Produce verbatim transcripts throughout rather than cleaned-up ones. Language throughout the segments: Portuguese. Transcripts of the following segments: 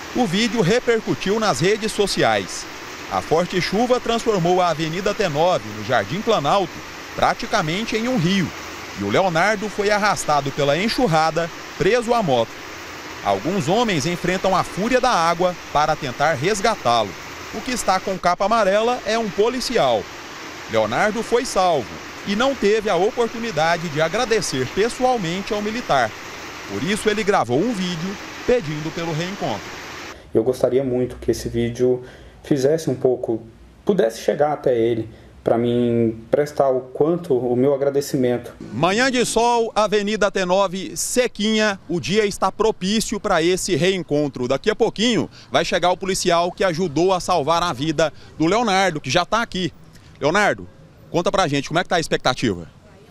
O vídeo repercutiu nas redes sociais. A forte chuva transformou a Avenida T nove, no Jardim Planalto, praticamente em um rio. E o Leonardo foi arrastado pela enxurrada, preso à moto. Alguns homens enfrentam a fúria da água para tentar resgatá-lo. O que está com capa amarela é um policial. Leonardo foi salvo e não teve a oportunidade de agradecer pessoalmente ao militar. Por isso ele gravou um vídeo pedindo pelo reencontro. Eu gostaria muito que esse vídeo fizesse um pouco, pudesse chegar até ele, para mim prestar o quanto o meu agradecimento. Manhã de sol, Avenida T nove sequinha, o dia está propício para esse reencontro. Daqui a pouquinho vai chegar o policial que ajudou a salvar a vida do Leonardo, que já está aqui. Leonardo, conta pra gente, como é que tá a expectativa?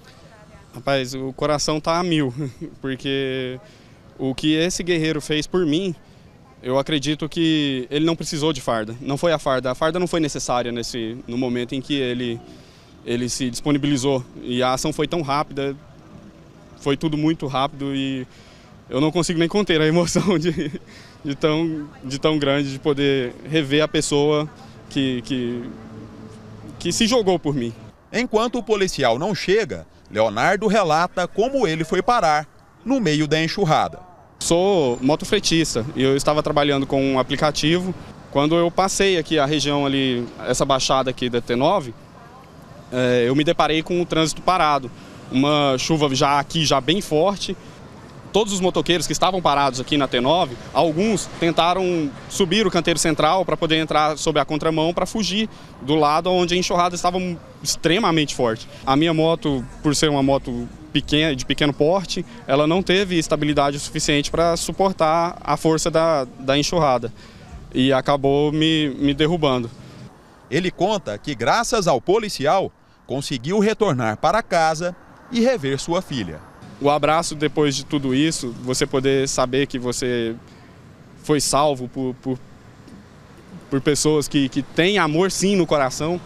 Rapaz, o coração tá a mil, porque o que esse guerreiro fez por mim, eu acredito que ele não precisou de farda, não foi a farda, a farda não foi necessária nesse, no momento em que ele, ele se disponibilizou e a ação foi tão rápida, foi tudo muito rápido e eu não consigo nem conter a emoção de, de, tão, de tão grande de poder rever a pessoa que, que, que se jogou por mim. Enquanto o policial não chega, Leonardo relata como ele foi parar no meio da enxurrada. Sou motofretista e eu estava trabalhando com um aplicativo. Quando eu passei aqui a região ali, essa baixada aqui da T nove, é, eu me deparei com o trânsito parado. Uma chuva já aqui já bem forte. Todos os motoqueiros que estavam parados aqui na T nove, alguns tentaram subir o canteiro central para poder entrar sob a contramão para fugir do lado onde a enxurrada estava extremamente forte. A minha moto, por ser uma moto pequena, de pequeno porte, ela não teve estabilidade suficiente para suportar a força da, da enxurrada e acabou me, me derrubando. Ele conta que, graças ao policial, conseguiu retornar para casa e rever sua filha. O abraço depois de tudo isso, você poder saber que você foi salvo por, por, por pessoas que, que têm amor sim no coração.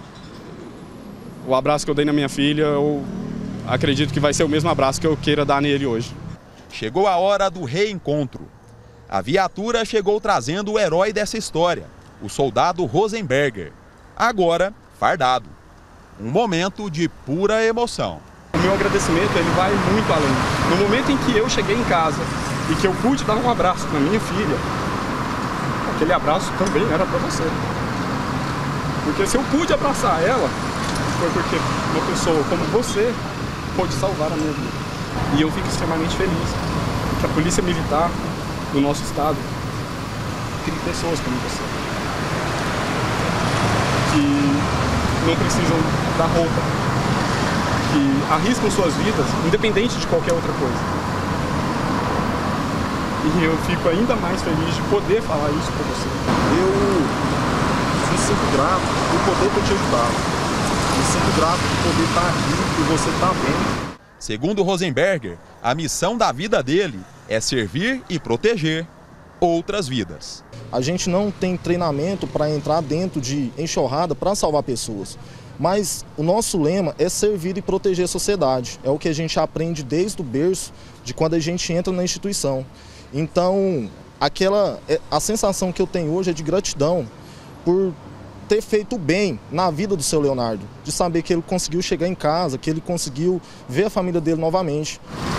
O abraço que eu dei na minha filha, eu acredito que vai ser o mesmo abraço que eu queira dar nele hoje. Chegou a hora do reencontro. A viatura chegou trazendo o herói dessa história, o soldado Rosenberger, agora fardado. Um momento de pura emoção. O meu agradecimento ele vai muito além. No momento em que eu cheguei em casa e que eu pude dar um abraço para minha filha, aquele abraço também era para você. Porque se eu pude abraçar ela, foi porque uma pessoa como você pôde salvar a minha vida. E eu fico extremamente feliz que a Polícia Militar do nosso estado crie pessoas como você, que não precisam da roupa, que arriscam suas vidas, independente de qualquer outra coisa. E eu fico ainda mais feliz de poder falar isso para você. Eu me sinto grato por poder ter te ajudado. Me sinto grato por poder estar aqui e você estar bem. Segundo Rosenberger, a missão da vida dele é servir e proteger outras vidas. A gente não tem treinamento para entrar dentro de enxurrada para salvar pessoas. Mas o nosso lema é servir e proteger a sociedade. É o que a gente aprende desde o berço, de quando a gente entra na instituição. Então, aquela, a sensação que eu tenho hoje é de gratidão por ter feito bem na vida do seu Leonardo. De saber que ele conseguiu chegar em casa, que ele conseguiu ver a família dele novamente.